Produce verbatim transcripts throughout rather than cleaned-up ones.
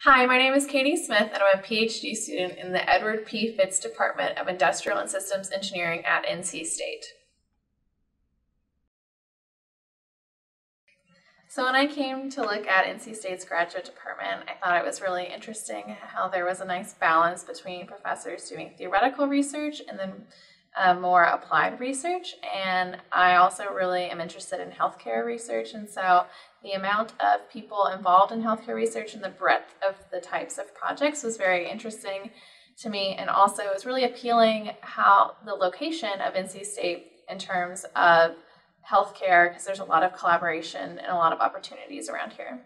Hi, my name is Katy Smith, and I'm a P H D student in the Edward P. Fitz Department of Industrial and Systems Engineering at N C State. So when I came to look at N C State's graduate department, I thought it was really interesting how there was a nice balance between professors doing theoretical research and then uh, more applied research. And I also really am interested in healthcare research, and so the amount of people involved in healthcare research and the breadth of the types of projects was very interesting to me, and also it was really appealing how the location of N C State in terms of healthcare, because there's a lot of collaboration and a lot of opportunities around here.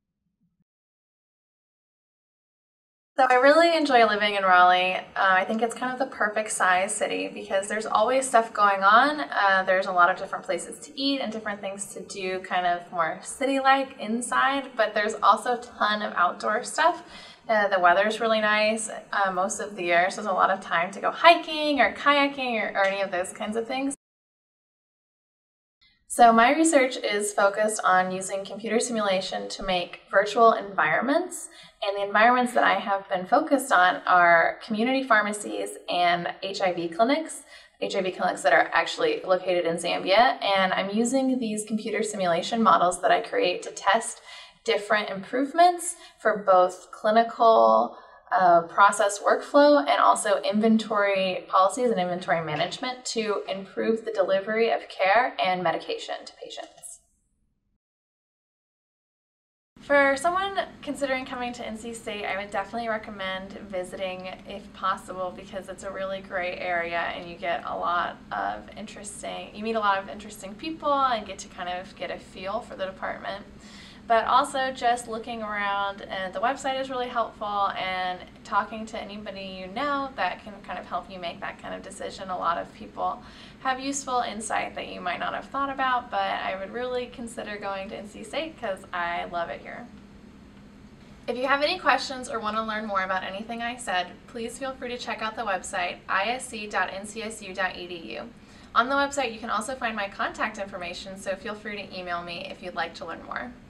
So I really enjoy living in Raleigh. Uh, I think it's kind of the perfect size city because there's always stuff going on. Uh, there's a lot of different places to eat and different things to do, kind of more city-like inside, but there's also a ton of outdoor stuff. Uh, the weather's really nice uh, most of the year, so there's a lot of time to go hiking or kayaking or, or any of those kinds of things. So my research is focused on using computer simulation to make virtual environments, and the environments that I have been focused on are community pharmacies and H I V clinics, H I V clinics that are actually located in Zambia, and I'm using these computer simulation models that I create to test different improvements for both clinical Uh, process workflow and also inventory policies and inventory management to improve the delivery of care and medication to patients. For someone considering coming to N C State, I would definitely recommend visiting if possible because it's a really great area and you get a lot of interesting, you meet a lot of interesting people and get to kind of get a feel for the department. But also just looking around, and the website is really helpful, and talking to anybody you know that can kind of help you make that kind of decision. A lot of people have useful insight that you might not have thought about, but I would really consider going to N C State because I love it here. If you have any questions or want to learn more about anything I said, please feel free to check out the website I S C dot N C S U dot E D U. On the website you can also find my contact information, so feel free to email me if you'd like to learn more.